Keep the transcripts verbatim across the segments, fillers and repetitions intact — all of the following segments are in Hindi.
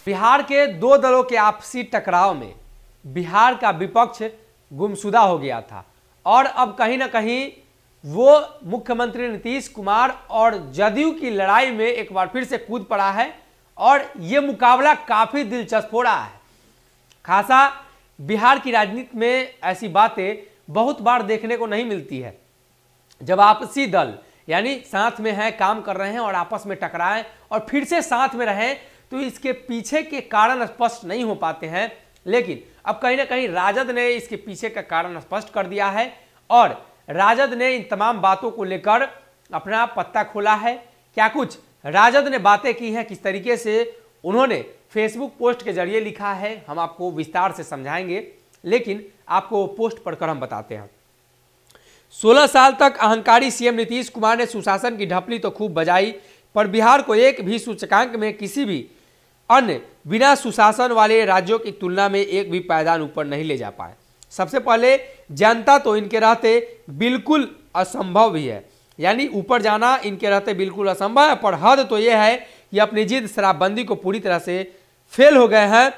बिहार के दो दलों के आपसी टकराव में बिहार का विपक्ष गुमशुदा हो गया था और अब कहीं ना कहीं वो मुख्यमंत्री नीतीश कुमार और जदयू की लड़ाई में एक बार फिर से कूद पड़ा है और ये मुकाबला काफी दिलचस्प हो रहा है। खासा बिहार की राजनीति में ऐसी बातें बहुत बार देखने को नहीं मिलती है जब आपसी दल यानी साथ में है, काम कर रहे हैं और आपस में टकराएं और फिर से साथ में रहें, तो इसके पीछे के कारण स्पष्ट नहीं हो पाते हैं। लेकिन अब कहीं ना कहीं राजद ने इसके पीछे का कारण स्पष्ट कर दिया है और राजद ने इन तमाम बातों को लेकर अपना पत्ता खोला है। क्या कुछ राजद ने बातें की हैं, किस तरीके से उन्होंने फेसबुक पोस्ट के जरिए लिखा है, हम आपको विस्तार से समझाएंगे, लेकिन आपको पोस्ट पढ़कर हम बताते हैं। सोलह साल तक अहंकारी सीएम नीतीश कुमार ने सुशासन की ढपली तो खूब बजाई, पर बिहार को एक भी सूचकांक में किसी भी अन्य बिना सुशासन वाले राज्यों की तुलना में एक भी पायदान ऊपर नहीं ले जा पाए। सबसे पहले जनता तो इनके रहते बिल्कुल असंभव भी है, यानी ऊपर जाना इनके रहते बिल्कुल असंभव है। पर हद तो यह है कि अपनी जिद शराबबंदी को पूरी तरह से फेल हो गए हैं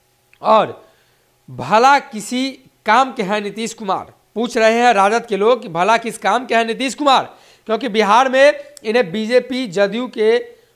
और भला किसी काम के हैं नीतीश कुमार। पूछ रहे हैं राजद के लोग कि भला किस काम के हैं नीतीश कुमार, क्योंकि बिहार में इन्हें बीजेपी जदयू के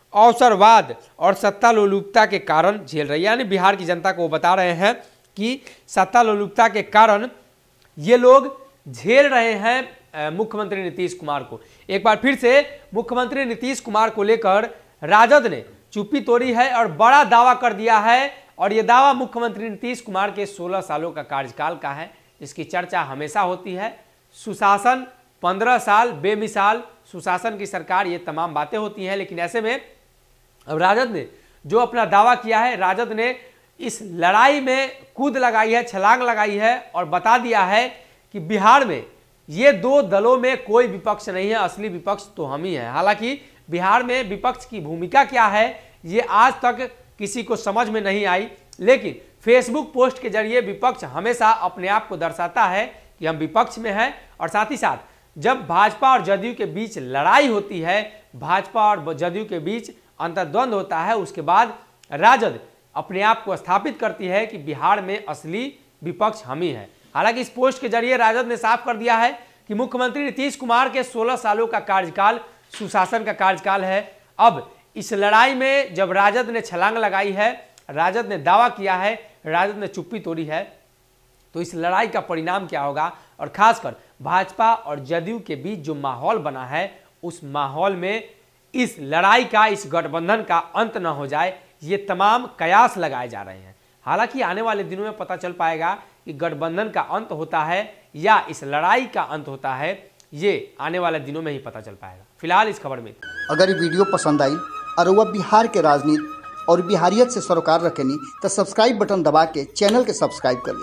अवसरवाद और सत्ता लोलुपता के कारण झेल रही है। यानी बिहार की जनता को वो बता रहे हैं कि सत्ता लोलुपता के कारण ये लोग झेल रहे हैं मुख्यमंत्री नीतीश कुमार को। एक बार फिर से मुख्यमंत्री नीतीश कुमार को लेकर राजद ने चुप्पी तोड़ी है और बड़ा दावा कर दिया है और ये दावा मुख्यमंत्री नीतीश कुमार के सोलह सालों का कार्यकाल का है, जिसकी चर्चा हमेशा होती है। सुशासन पंद्रह साल बेमिसाल सुशासन की सरकार, ये तमाम बातें होती हैं। लेकिन ऐसे में अब राजद ने जो अपना दावा किया है, राजद ने इस लड़ाई में कूद लगाई है, छलांग लगाई है और बता दिया है कि बिहार में ये दो दलों में कोई विपक्ष नहीं है, असली विपक्ष तो हम ही हैं। हालांकि बिहार में विपक्ष की भूमिका क्या है ये आज तक किसी को समझ में नहीं आई, लेकिन फेसबुक पोस्ट के जरिए विपक्ष हमेशा अपने आप को दर्शाता है कि हम विपक्ष में हैं। और साथ ही साथ जब भाजपा और जदयू के बीच लड़ाई होती है, भाजपा और जदयू के बीच अंतर्द्वंद होता है, उसके बाद राजद अपने आप को स्थापित करती है कि बिहार में असली विपक्ष हम ही हैं। हालांकि इस पोस्ट के जरिए राजद ने साफ कर दिया है कि मुख्यमंत्री नीतीश कुमार के सोलह सालों का कार्यकाल सुशासन का कार्यकाल है। अब इस लड़ाई में जब राजद ने छलांग लगाई है, राजद ने दावा किया है, राजद ने चुप्पी तोड़ी है, तो इस लड़ाई का परिणाम क्या होगा और खासकर भाजपा और जदयू के बीच जो माहौल बना है, उस माहौल में इस लड़ाई का, इस गठबंधन का अंत न हो जाए, ये तमाम कयास लगाए जा रहे हैं। हालांकि आने वाले दिनों में पता चल पाएगा कि गठबंधन का अंत होता है या इस लड़ाई का अंत होता है, ये आने वाले दिनों में ही पता चल पाएगा। फिलहाल इस खबर में अगर ये वीडियो पसंद आई और वह बिहार के राजनीति और बिहारियत से सरोकार रखेनी तो सब्सक्राइब बटन दबा के चैनल के सब्सक्राइब कर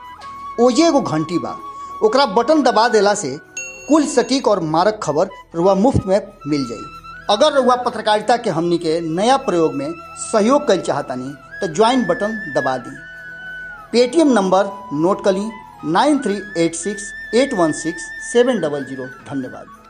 ली। ओजे एगो घंटी बा, ओकरा बटन दबा देला से कुल सटीक और मारक खबर रुआ मुफ्त में मिल जाई। अगर रुआ पत्रकारिता के हमनी के नया प्रयोग में सहयोग कर चाहतानी तो ज्वाइन बटन दबा दी। पेटीएम नंबर नोट कर ली nine three eight six eight one six seven double zero. धन्यवाद।